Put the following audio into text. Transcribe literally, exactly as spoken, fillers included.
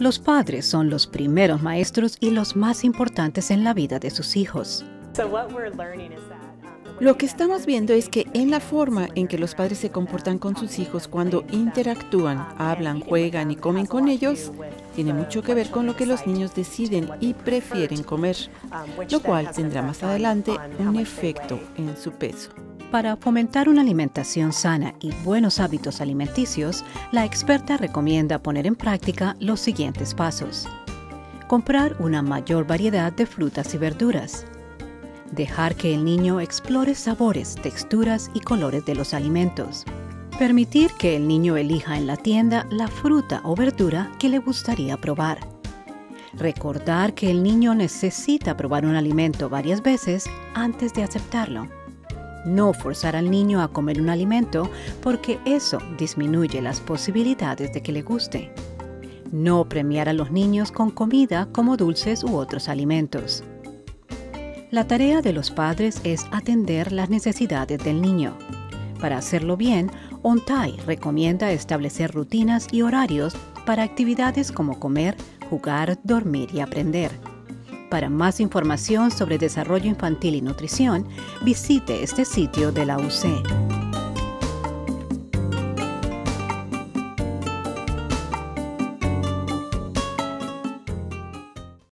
Los padres son los primeros maestros y los más importantes en la vida de sus hijos. Lo que estamos viendo es que en la forma en que los padres se comportan con sus hijos cuando interactúan, hablan, juegan y comen con ellos, tiene mucho que ver con lo que los niños deciden y prefieren comer, lo cual tendrá más adelante un efecto en su peso. Para fomentar una alimentación sana y buenos hábitos alimenticios, la experta recomienda poner en práctica los siguientes pasos. Comprar una mayor variedad de frutas y verduras. Dejar que el niño explore sabores, texturas y colores de los alimentos. Permitir que el niño elija en la tienda la fruta o verdura que le gustaría probar. Recordar que el niño necesita probar un alimento varias veces antes de aceptarlo. No forzar al niño a comer un alimento porque eso disminuye las posibilidades de que le guste. No premiar a los niños con comida como dulces u otros alimentos. La tarea de los padres es atender las necesidades del niño. Para hacerlo bien, OnTie recomienda establecer rutinas y horarios para actividades como comer, jugar, dormir y aprender. Para más información sobre desarrollo infantil y nutrición, visite este sitio de la U C.